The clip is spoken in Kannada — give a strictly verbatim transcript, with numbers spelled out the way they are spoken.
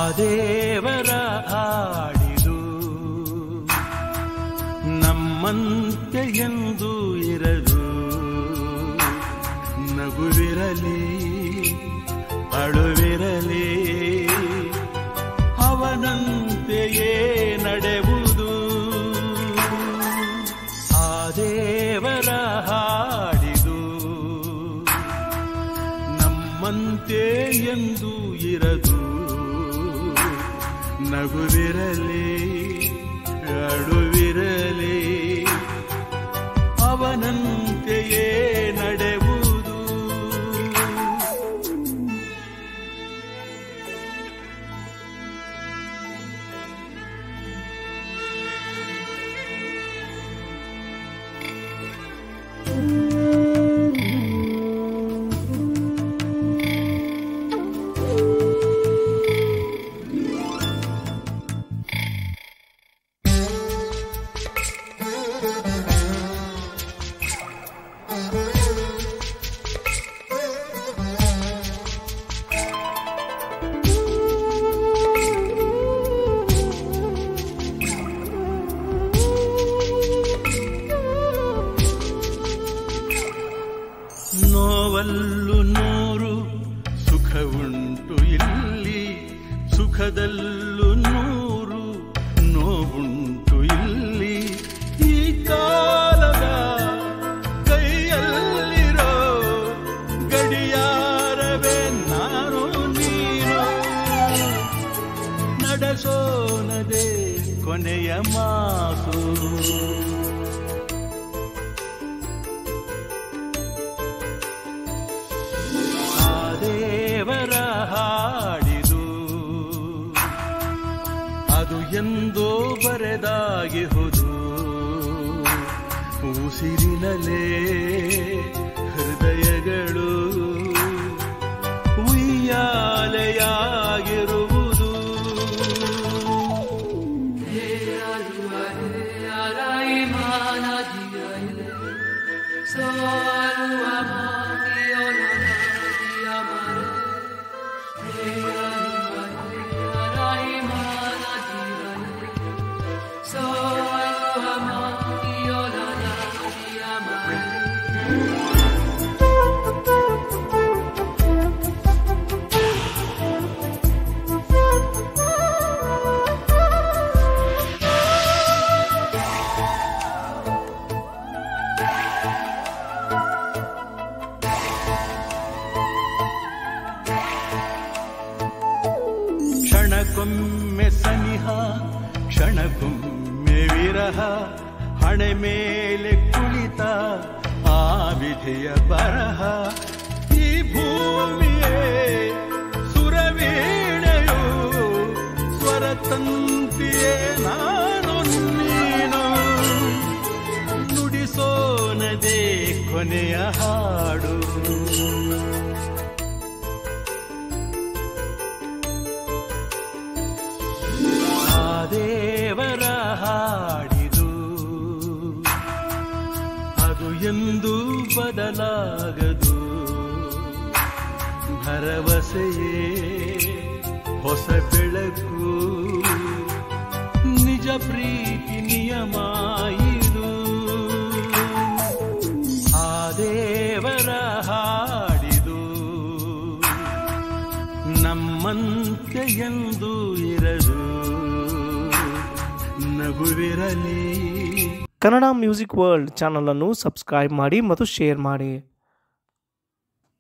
ದೇವರ ಹಾಡಿದು ನಮ್ಮಂತೆ ಎಂದು ಇರದು, ನಗುವಿರಲಿ ಅಳುವಿರಲಿ ಅವನಂತೆಯೇ ನಡೆಯುವುದು. ಆ ದೇವರ ಹಾಡಿದು ನಮ್ಮಂತೆ ಎಂದು ಇರದು, ನಗುವಿರಲಿ ಅಳುವಿರಲಿ ಅವನಂತೆಯೇ ನಡೆಯುವುದು. ನೋವಲ್ಲೂ ನೂರು ಸುಖವುಂಟು ಇಲ್ಲಿ, ಸುಖದಲ್ಲೂ ನೂರು ನೋವುಂಟು ಇಲ್ಲಿ. ಈ ಕಾಲದ ಕೈಯಲ್ಲಿರೋ ಗಡಿಯಾರವೇ ನಾನು ನೀನು, ನಡೆಸೋನದೇ ಕೊನೆಯ ಮಾತು. ದೇವರ ಹಾಡಿದು ಅದು ಎಂದೋ ಬರೆದಾಗಿಹುದು, ಉಸಿರಿನಲೇ ಹೃದಯಗಳು ಉಯ್ಯಾಲೆಯಾಗಿರುವುದು. ಕ್ಷಣಕ್ಕೊಮ್ಮೆ ಸನಿಹ ಕ್ಷಣಕ್ಕೊಮ್ಮೆ ವಿರಹ, ಹಣೆ ಮೇಲೆ ಕುಳಿತ ಆ ವಿಧಿಯ ಬರಹ. ಈ ಭೂಮಿಯೇ ಸುರವೀಣೆಯು ಸ್ವರತಂತಿಯೇ ನಾನು ನೀನು, ನುಡಿಸೋನದೇ ಕೊನೆಯ ಹಾಡು. ದೇವರ ಹಾಡಿದು ಅದು ಎಂದೂ ಬದಲಾಗದು, ಭರವಸೆಯೇ ಹೊಸ ಬೆಳಕು, ನಿಜ ಪ್ರೀತಿ ನಿಯಮ ಇದು. ಆ ದೇವರ ಹಾಡಿದು ನಮ್ಮಂತೆ ಎಂದು ಇರದು, ನಗುವಿರಲಿ. ಕನ್ನಡ ಮ್ಯೂಸಿಕ್ ವರ್ಲ್ಡ್ ಚಾನಲ್ ಅನ್ನು ಸಬ್ಸ್ಕ್ರೈಬ್ ಮಾಡಿ ಮತ್ತು ಶೇರ್ ಮಾಡಿ.